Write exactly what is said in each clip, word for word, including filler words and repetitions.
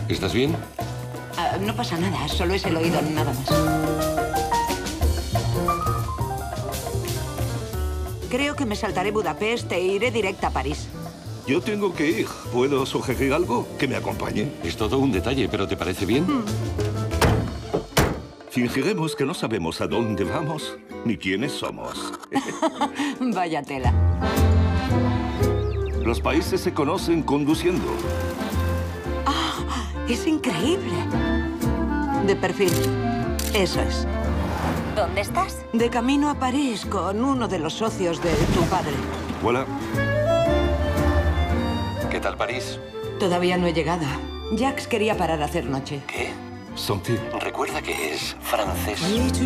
¿Estás bien? Ah, no pasa nada, solo es el oído, nada más. Creo que me saltaré Budapest e iré directa a París. Yo tengo que ir. ¿Puedo sugerir algo? Que me acompañe. Es todo un detalle, pero ¿te parece bien? Mm. Fingiremos que no sabemos a dónde vamos ni quiénes somos. Vaya tela. Los países se conocen conduciendo. ¡Ah! ¡Es increíble! De perfil. Eso es. ¿Dónde estás? De camino a París con uno de los socios de tu padre. Hola. ¿Qué tal París? Todavía no he llegado. Jacques quería parar a hacer noche. ¿Qué? Santi. Recuerda que es francés.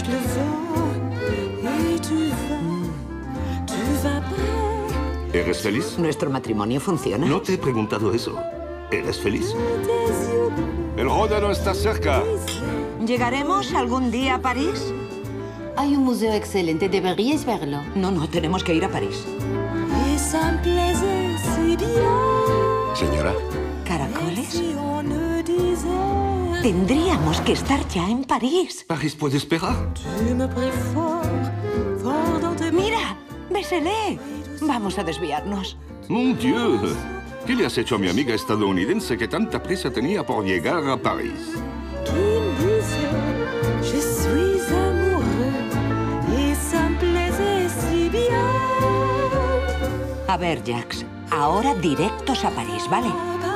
¿Eres feliz? ¿Nuestro matrimonio funciona? No te he preguntado eso. ¿Eres feliz? El Ródano está cerca. ¿Llegaremos algún día a París? Hay un museo excelente, deberíais verlo. No, no, tenemos que ir a París. Señora. ¿Caracoles? Tendríamos que estar ya en París. ¿París puede esperar? ¡Mira! ¡Bésele! Vamos a desviarnos. ¡Mon Dieu! ¿Qué le has hecho a mi amiga estadounidense que tanta prisa tenía por llegar a París? A ver, Jacques, ahora directos a París, ¿vale?